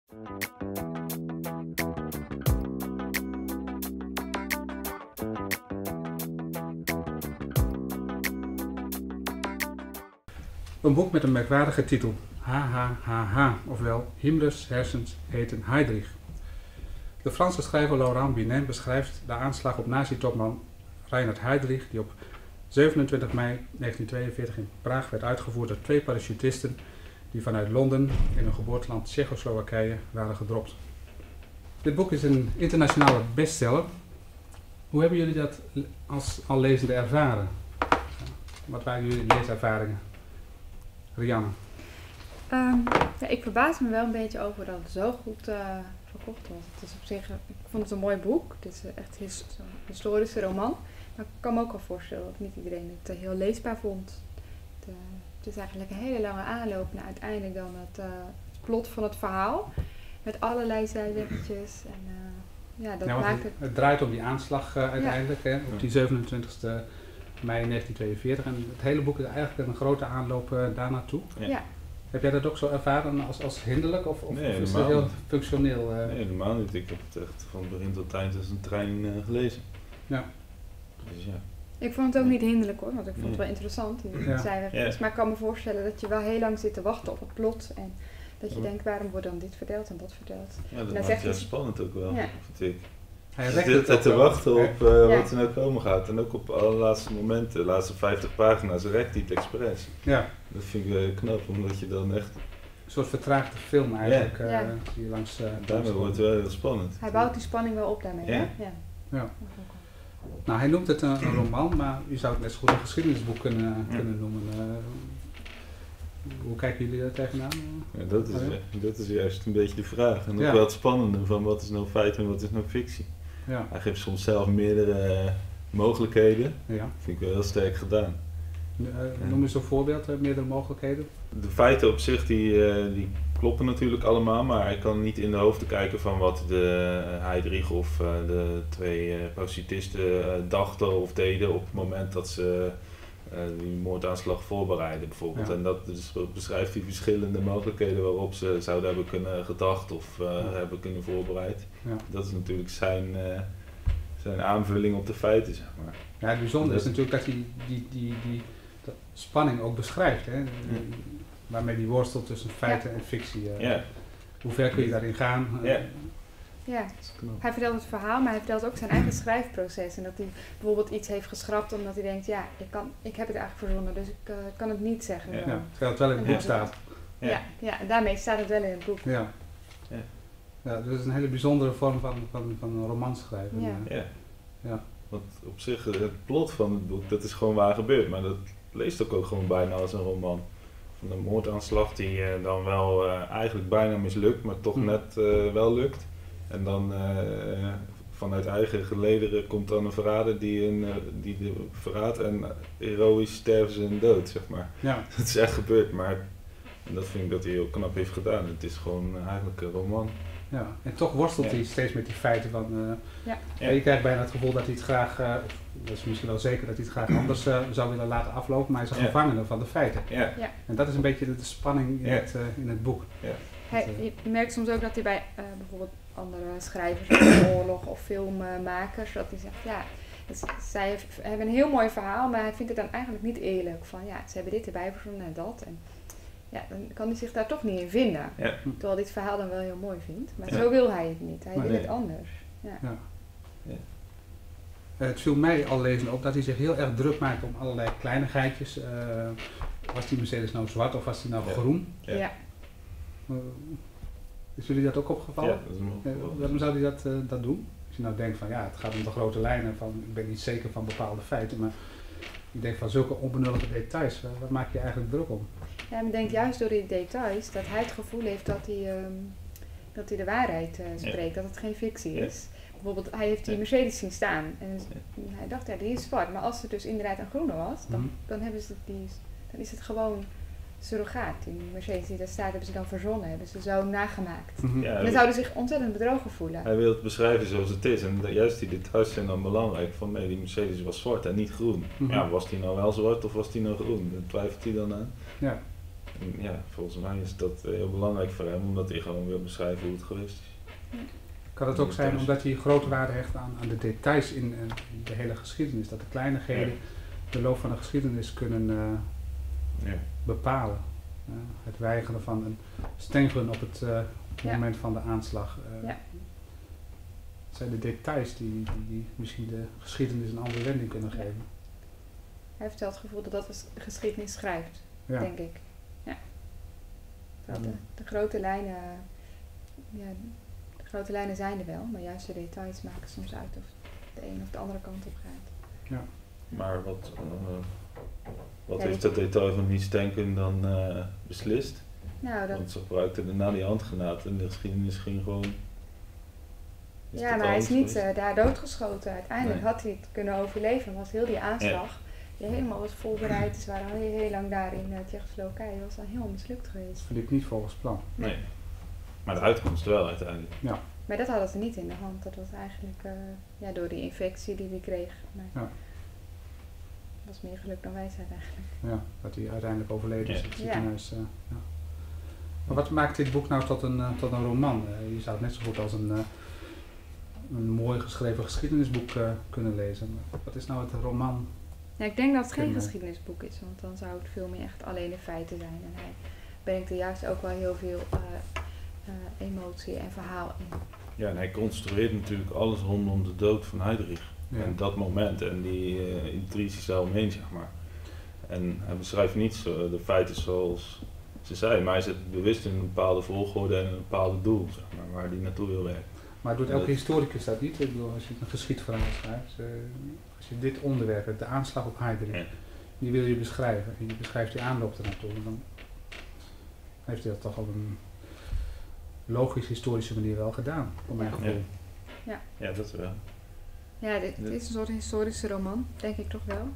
Een boek met een merkwaardige titel, HHHH, ofwel Himmlers hersens eten Heydrich. De Franse schrijver Laurent Binet beschrijft de aanslag op nazi-topman Reinhard Heydrich, die op 27 mei 1942 in Praag werd uitgevoerd door 2 parachutisten die vanuit Londen in hun geboorteland Tsjechoslowakije waren gedropt. Dit boek is een internationale bestseller. Hoe hebben jullie dat als al lezende ervaren? Wat waren jullie leeservaringen? Rianne? Ik verbaas me wel een beetje over dat het zo goed verkocht was. Het is op zich, ik vond het een mooi boek. Het is echt zo'n historische roman. Maar ik kan me ook wel voorstellen dat niet iedereen het heel leesbaar vond. Het is eigenlijk een hele lange aanloop naar uiteindelijk dan het plot van het verhaal. Met allerlei zijweggetjes. Dat maakt het... Het draait om die aanslag uiteindelijk, hè, op die 27 mei 1942. En het hele boek is eigenlijk een grote aanloop daar naartoe. Ja. Heb jij dat ook zo ervaren als hinderlijk of Nee, is het heel functioneel? Nee, helemaal niet. Ik heb het echt van begin tot eind als een trein gelezen. Ja. Dus ja. Ik vond het ook niet hinderlijk hoor, want ik vond het wel interessant. Ja. Maar ik kan me voorstellen dat je wel heel lang zit te wachten op het plot. En dat je denkt, waarom wordt dan dit verteld en dat verteld? Ja, dat maakt maakt het spannend ook wel, vind ik. Hij de hele tijd te wachten op wat er nou komen gaat. En ook op de allerlaatste momenten, de laatste 50 pagina's, rekt hij het expres. Ja. Dat vind ik knap, omdat je dan echt... Een soort vertraagde film eigenlijk. Die langs, daarmee wordt het wel heel spannend. Hij bouwt die spanning wel op daarmee, hè? Ja. Nou, hij noemt het een roman, maar u zou het net zo goed een geschiedenisboek kunnen noemen. Hoe kijken jullie daar tegenaan? Ja, dat is juist een beetje de vraag. En ook wel het spannende van wat is nou feit en wat is nou fictie. Ja. Hij geeft soms zelf meerdere mogelijkheden. Ja. Vind ik wel heel sterk gedaan. Noem eens een voorbeeld, meerdere mogelijkheden. De feiten op zich die kloppen natuurlijk allemaal, maar hij kan niet in de hoofden kijken van wat de Heydrich of de 2 parachutisten dachten of deden op het moment dat ze die moordaanslag voorbereiden bijvoorbeeld. Ja. En dat beschrijft hij verschillende mogelijkheden waarop ze zouden hebben kunnen gedacht of hebben kunnen voorbereid. Ja. Dat is natuurlijk zijn aanvulling op de feiten, zeg maar. Ja, het bijzondere is natuurlijk dat hij die spanning ook beschrijft, hè? Waarmee die worstelt tussen feiten en fictie. Hoe ver kun je daarin gaan? Ja, hij vertelt het verhaal, maar hij vertelt ook zijn eigen schrijfproces. En dat hij bijvoorbeeld iets heeft geschrapt omdat hij denkt, ik heb het eigenlijk verzonnen, dus ik kan het niet zeggen. Terwijl het wel in het boek staat. Ja, en daarmee staat het wel in het boek. Ja, dus het is een hele bijzondere vorm van romanschrijven. Ja. Want op zich, het plot van het boek, dat is gewoon waar gebeurd, maar dat leest ook gewoon bijna als een roman. Van een moordaanslag die dan wel eigenlijk bijna mislukt, maar toch net wel lukt. En dan vanuit eigen gelederen komt dan een verrader die de verraadt en heroïs sterven ze in dood, zeg maar. Ja. Dat is echt gebeurd, maar en dat vind ik dat hij heel knap heeft gedaan. Het is gewoon eigenlijk een roman. Ja, en toch worstelt hij steeds met die feiten van... Je krijgt bijna het gevoel dat hij het graag, dat is misschien wel zeker, dat hij het graag anders zou willen laten aflopen, maar hij is een gevangene van de feiten. Ja. En dat is een beetje de spanning in het boek. Ja. Je merkt soms ook dat hij bij bijvoorbeeld andere schrijvers over oorlog of filmmakers, dat hij zegt, zij hebben een heel mooi verhaal, maar hij vindt het dan eigenlijk niet eerlijk. Van ze hebben dit erbij verzonnen en dat. En dan kan hij zich daar toch niet in vinden. Ja. Terwijl hij dit verhaal dan wel heel mooi vindt. Maar zo wil hij het niet. Hij wil het anders. Ja. Het viel mij al lezen op dat hij zich heel erg druk maakt om allerlei kleinigheidjes. Was die Mercedes nou zwart of was die nou groen? Ja. Is jullie dat ook opgevallen? Ja, dat is me opgevallen. Waarom zou hij dat doen? Als je nou denkt van het gaat om de grote lijnen, van ik ben niet zeker van bepaalde feiten, maar ik denk van zulke onbenullige details, waar maak je eigenlijk druk om? Ja, ik denk juist door die details dat hij het gevoel heeft dat hij de waarheid spreekt, dat het geen fictie is. Bijvoorbeeld, hij heeft die Mercedes zien staan en hij dacht, die is zwart, maar als het dus inderdaad een groene was, dan is het gewoon surrogaat. Die Mercedes die daar staat, hebben ze dan verzonnen, hebben ze zo nagemaakt. En dan zouden ze zich ontzettend bedrogen voelen. Hij wil het beschrijven zoals het is en juist die details zijn dan belangrijk. Van nee, die Mercedes was zwart en niet groen. Ja, was die nou wel zwart of was die nou groen? Daar twijfelt hij dan aan. Ja. En ja, volgens mij is dat heel belangrijk voor hem, omdat hij gewoon wil beschrijven hoe het geweest is. Kan het ook zijn omdat hij grote waarde hecht aan de details in de hele geschiedenis? Dat de kleinigheden de loop van de geschiedenis kunnen bepalen. Het weigeren van een stengelen op het moment van de aanslag. Het zijn de details die misschien de geschiedenis een andere wending kunnen geven. Hij heeft wel het gevoel dat dat de geschiedenis schrijft, denk ik. Ja. De grote lijnen, de grote lijnen zijn er wel, maar juist de details maken soms uit of de een of de andere kant op gaat. Ja. Maar wat heeft dat detail van Mies Stenken dan beslist? Nou, want ze gebruikten daarna die handgranaat en de geschiedenis ging gewoon... Ja, maar hij is niet daar doodgeschoten. Uiteindelijk had hij het kunnen overleven, was heel die aanslag, die helemaal was voorbereid. Ze waren al heel lang daar in Tsjechoslowakije, was dan helemaal mislukt geweest. Verliep niet volgens plan. Nee, maar de uitkomst wel uiteindelijk. Ja. Maar dat hadden ze niet in de hand. Dat was eigenlijk door die infectie die hij kreeg. Maar dat was meer geluk dan wijsheid eigenlijk. Ja, dat hij uiteindelijk overleden is in het ziekenhuis. Maar wat maakt dit boek nou tot een roman? Je zou het net zo goed als een mooi geschreven geschiedenisboek kunnen lezen. Wat is nou het roman? Ja, ik denk dat het geen geschiedenisboek is, want dan zou het veel meer echt alleen de feiten zijn. En hij brengt er juist ook wel heel veel emotie en verhaal in. Ja, en hij construeert natuurlijk alles rondom de dood van Heydrich. Ja. En dat moment en die intriges daaromheen, zeg maar. En hij beschrijft niet de feiten zoals ze zei, maar hij zet bewust in een bepaalde volgorde en een bepaald doel, zeg maar, waar hij naartoe wil werken. Maar doet elke historicus dat niet? Ik bedoel, als je een geschiedverhaal schrijft, als je dit onderwerp hebt, de aanslag op Heydrich, die wil je beschrijven. En je beschrijft die aanloop ernaartoe. Dan heeft hij dat toch op een logisch historische manier wel gedaan, voor mijn gevoel. Ja, dat wel. Ja, dit is een soort historische roman, denk ik toch wel.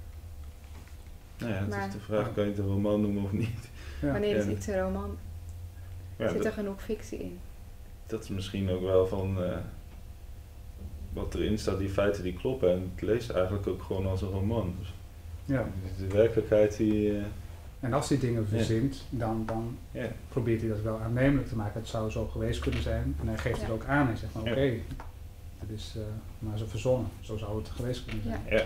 Nou ja, het is de vraag, kan je het een roman noemen of niet? Ja. Wanneer is iets een roman? Zit er genoeg fictie in? Dat is misschien ook wel van wat erin staat, die feiten die kloppen. En het leest eigenlijk ook gewoon als een roman. Dus de werkelijkheid die... En als hij dingen verzint, dan probeert hij dat wel aannemelijk te maken. Het zou zo geweest kunnen zijn. En hij geeft het ook aan. Hij zegt van oké, het is maar zo verzonnen. Zo zou het geweest kunnen zijn. Ja.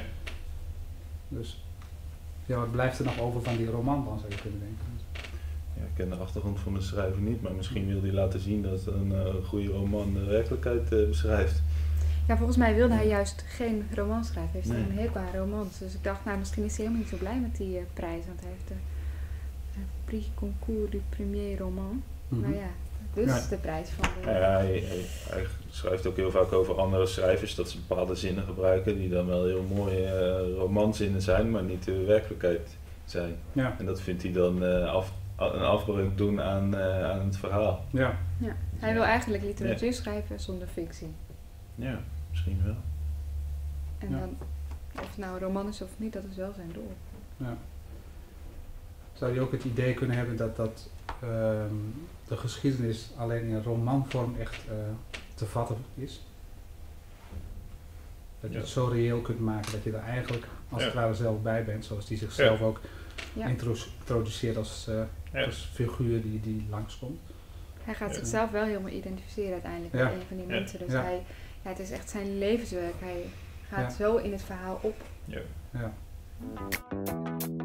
Dus wat blijft er nog over van die roman dan, zou je kunnen denken. Ja, ik ken de achtergrond van de schrijver niet, maar misschien wil hij laten zien dat een goede roman de werkelijkheid beschrijft. Ja, volgens mij wilde hij juist geen roman schrijven. Hij heeft een hekel aan romans. Dus ik dacht, misschien is hij helemaal niet zo blij met die prijs. Want hij heeft de Prix Concours du Premier Roman. Maar dus de prijs van de... Hij schrijft ook heel vaak over andere schrijvers, dat ze bepaalde zinnen gebruiken die dan wel heel mooie romanzinnen zijn, maar niet de werkelijkheid zijn. Ja. En dat vindt hij dan een afbreuk doen aan het verhaal. Ja. Hij wil eigenlijk literatuur schrijven zonder fictie. Ja, misschien wel. En dan, of het nou een roman is of niet, dat is wel zijn doel. Ja. Zou je ook het idee kunnen hebben dat de geschiedenis alleen in romanvorm echt te vatten is? Dat je het zo reëel kunt maken dat je er eigenlijk als het ware zelf bij bent, zoals die zichzelf ook introduceert als figuur die langskomt. Hij gaat zichzelf wel helemaal identificeren uiteindelijk met een van die mensen. Dus het is echt zijn levenswerk. Hij gaat zo in het verhaal op. Ja.